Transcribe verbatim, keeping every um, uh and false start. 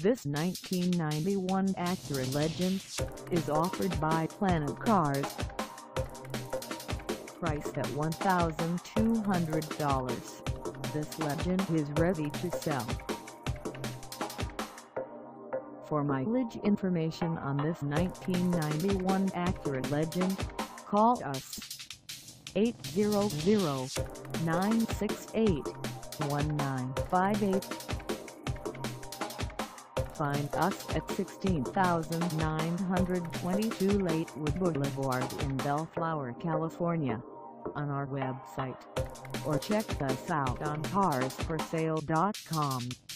This nineteen ninety-one Acura Legend is offered by Planet Cars. Priced at one thousand two hundred dollars, this Legend is ready to sell. For mileage information on this nineteen ninety-one Acura Legend, call us eight hundred, nine six eight, one nine five eight. Find us at sixteen thousand nine hundred twenty-two Lakewood Boulevard in Bellflower, California, on our website, or check us out on cars for sale dot com.